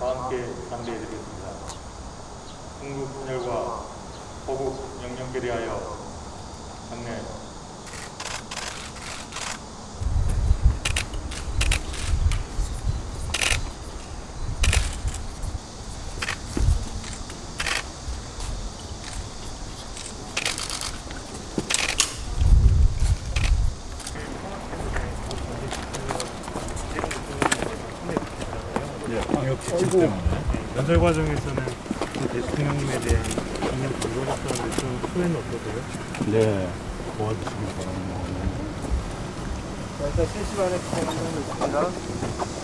함께 상대해드리겠습니다. 궁극 분열과 호국 영령께 대하여 장례. 방역 지침 때문에. 연설 과정에서는 대통령님에 대한 기념 방송했었는데 좀 후회는 어떠세요? 네, 도와주시기 바랍니다. 일단 3시 반에 진행하는 거 있습니다.